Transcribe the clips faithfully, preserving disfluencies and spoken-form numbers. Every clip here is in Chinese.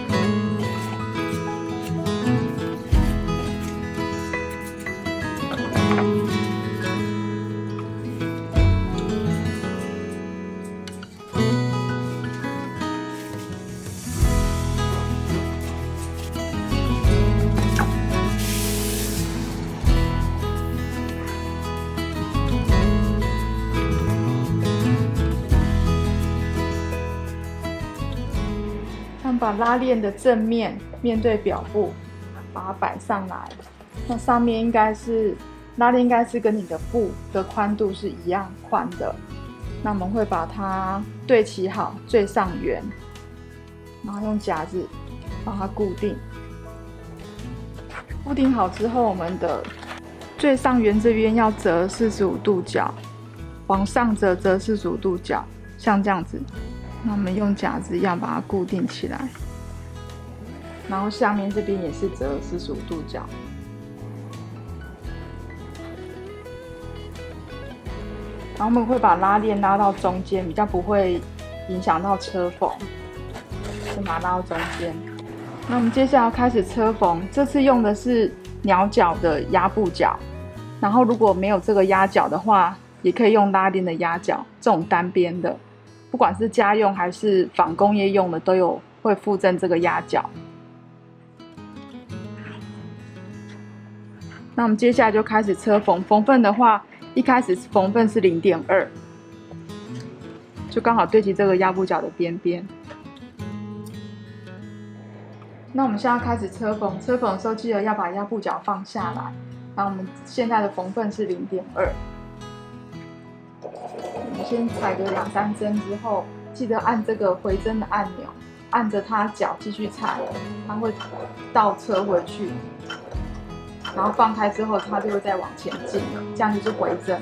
把拉链的正面面对表布，把它摆上来。那上面应该是拉链，应该是跟你的布的宽度是一样宽的。那我们会把它对齐好最上缘，然后用夹子把它固定。固定好之后，我们的最上缘这边要折四十五度角，往上折折四十五度角，像这样子。那我们用夹子一样把它固定起来，然后下面这边也是折四十五度角。然后我们会把拉链拉到中间，比较不会影响到车缝，先把它拉到中间。那我们接下来要开始车缝，这次用的是鸟脚的压布脚，然后如果没有这个压脚的话，也可以用拉链的压脚，这种单边的。不管是家用还是仿工业用的，都有会附赠这个压脚。那我们接下来就开始车缝。缝份的话，一开始缝份是 零点二， 就刚好对齐这个压布脚的边边。那我们现在开始车缝，车缝的时候记得要把压布脚放下来。然后我们现在的缝份是 零点二。我们先踩个两三针之后，记得按这个回针的按钮，按着它脚继续踩，它会倒车回去，然后放开之后，它就会再往前进，这样就是回针。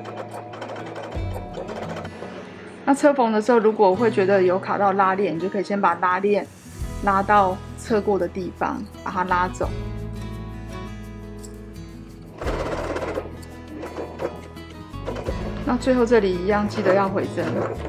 那车缝的时候，如果会觉得有卡到拉链，你就可以先把拉链拉到车过的地方，把它拉走。那最后这里一样，记得要回针。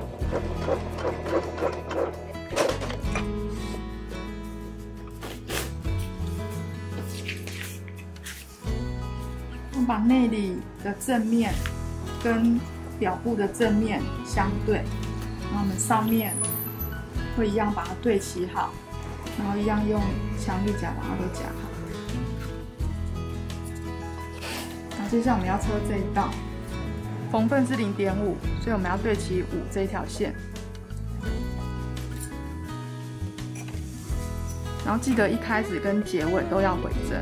我们把内里的正面跟表布的正面相对，然后我们上面会一样把它对齐好，然后一样用强力夹把它都夹好。然后接下来我们要车这一道。缝份是 零点五， 所以我们要对齐五这一条线。然后记得一开始跟结尾都要回针。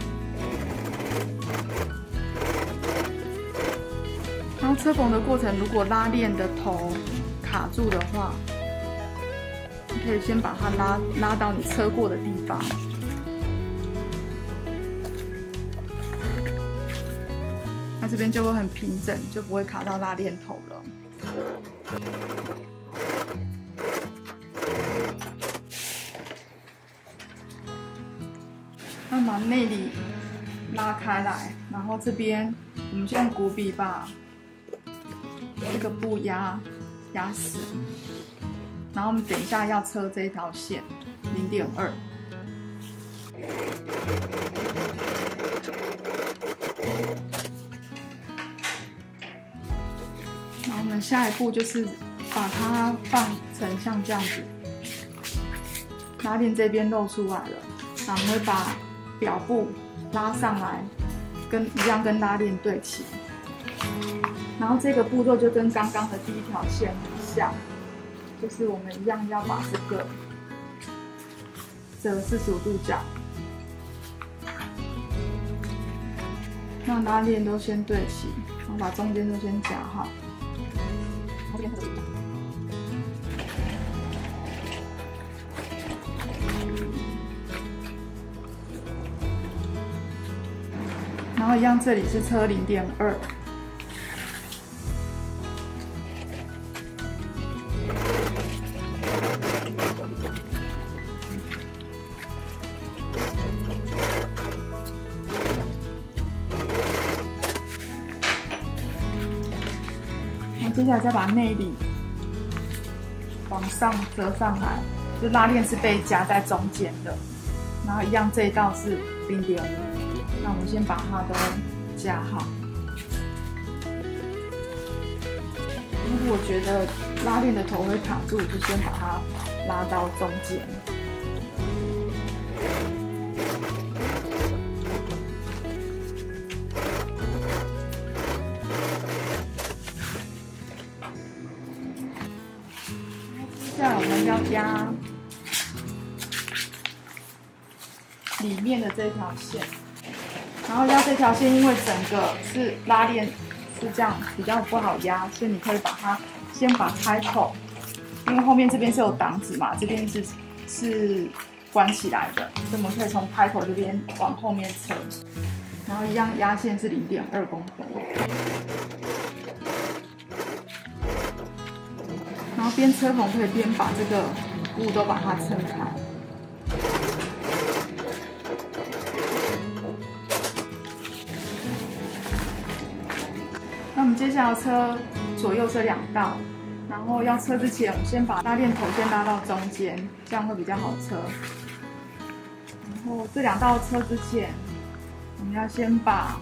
然后车缝的过程，如果拉链的头卡住的话，你可以先把它拉拉到你车过的地方。那这边就会很平整，就不会卡到拉链头了。那把内里拉开来，然后这边我们就用骨笔把这个布压压实，然后我们等一下要车这一条线 零点二。然后我们下一步就是把它放成像这样子，拉链这边露出来了，然后我们会把表布拉上来，跟一样跟拉链对齐。然后这个步骤就跟刚刚的第一条线很像，就是我们一样要把这个折四十五度角，让拉链都先对齐，然后把中间都先夹好。然后一样，这里是车 零点二。接下来再把内里往上折上来， 就拉链是被夹在中间的，然后一样这一道是零点五，那我们先把它都夹好。如果觉得拉链的头会卡住，就先把它拉到中间。接下来我们要加里面的这条线，然后压这条线，因为整个是拉链是这样，比较不好压，所以你可以把它先把开口，因为后面这边是有挡子嘛，这边是是关起来的，所以我们可以从开口这边往后面车，然后一样压线是零点二公分。然后边车缝可以边把这个布都把它撑开。那我们接下来要车左右这两道，然后要车之前，我们先把拉链头先拉到中间，这样会比较好车。然后这两道车之前，我们要先把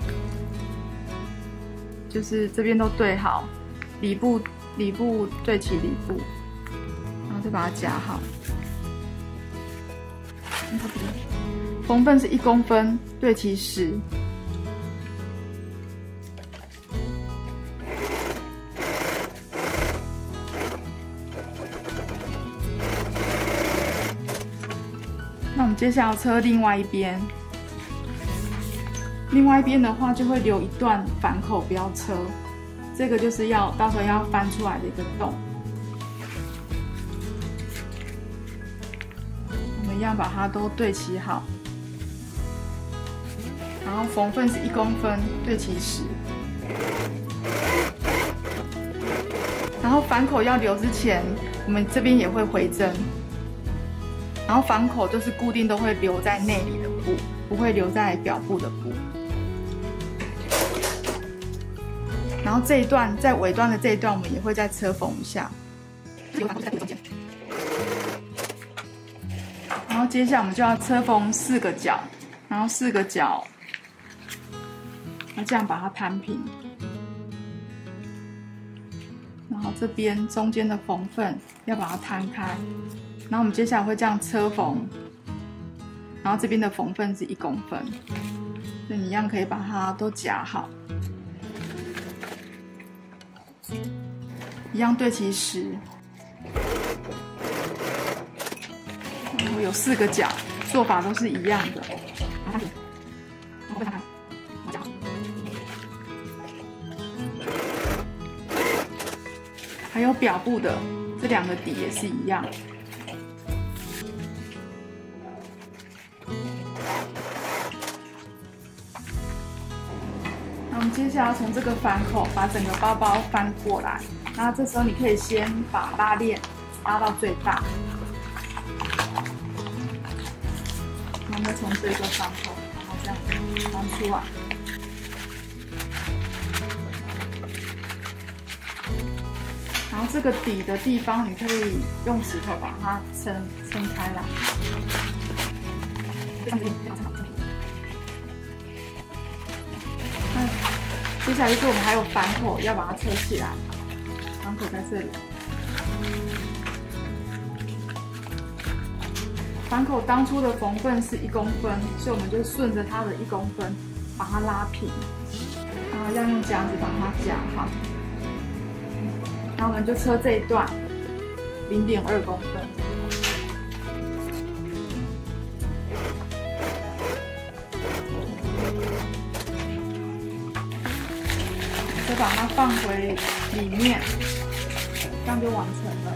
就是这边都对好，里部。里部对齐里部，然后再把它夹好。缝份是一公分，对齐十。那我们接下来要车另外一边，另外一边的话就会留一段反口，不要车。这个就是要到时候要翻出来的一个洞，我们一样把它都对齐好，然后缝份是一公分，对齐十，然后反口要留之前，我们这边也会回针，然后反口就是固定都会留在内里的布，不会留在表布的布。然后这一段在尾端的这一段，我们也会再车缝一下。然后接下来我们就要车缝四个角，然后四个角，那这样把它摊平。然后这边中间的缝份要把它摊开，然后我们接下来会这样车缝，然后这边的缝份是一公分，所以你一样可以把它都夹好。一样对齐十，然后有四个角，做法都是一样的。还有表布的这两个底也是一样。那我们接下来从这个反口把整个包包翻过来。那这时候你可以先把拉链拉到最大，然后再从这个反口，然后这样翻出来。然后这个底的地方，你可以用指头把它撑撑开来。那接下来就是我们还有反口，要把它车起来。反口在这里，反口当初的缝份是一公分，所以我们就顺着它的一公分把它拉平，然后要用夹子把它夹好，然后我们就车这一段零点二公分，再把它放回里面。这样就完成了。